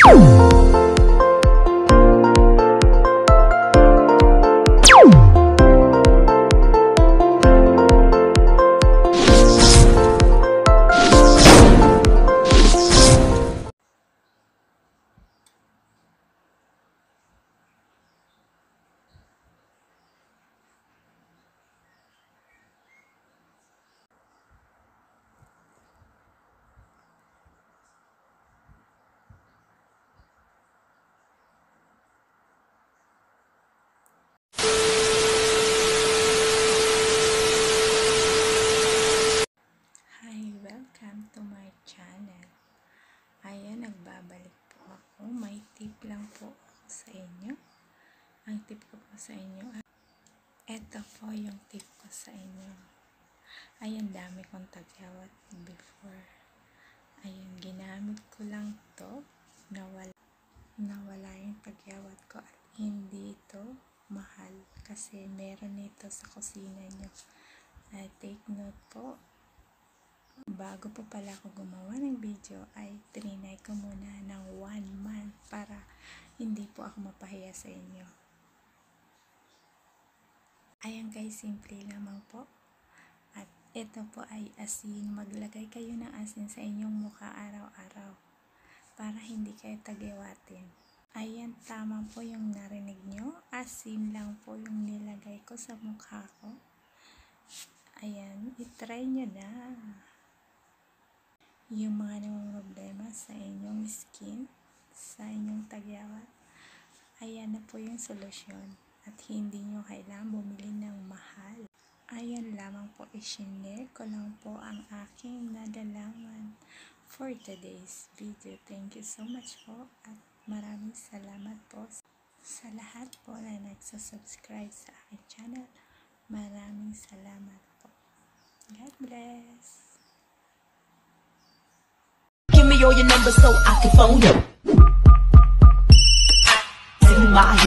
Welcome to my channel. Ayan, nagbabalik po ako. May tip lang po ako sa inyo. Ang tip ko po sa inyo, eto po yung tip ko sa inyo. Ayan, dami kong tagyawat before. Ayan, ginamit ko lang to. Nawala yung tagyawat ko at hindi ito mahal. Kasi meron nito sa kusina nyo. Take note po. Bago po pala ako gumawa ng video ay trinay ko muna ng 1 month para hindi po ako mapahiya sa inyo. Ayan guys, simple lamang po. At ito po ay asin. Maglagay kayo ng asin sa inyong mukha araw-araw para hindi kayo tagyawatin. Ayan, tama po yung narinig nyo. Asin lang po yung nilagay ko sa mukha ko. Ayan, itry nyo na. Yung mga namang problema sa inyong skin, sa inyong tagyawat, ayan na po yung solusyon at hindi nyo kailangan bumili ng mahal. Ayan lamang po, i-share ko lang po ang aking nalalaman for today's video. Thank you so much po at maraming salamat po sa lahat po na nagsasubscribe sa aking channel. Maraming salamat po. God bless. Give me all your numbers so I can phone you. See my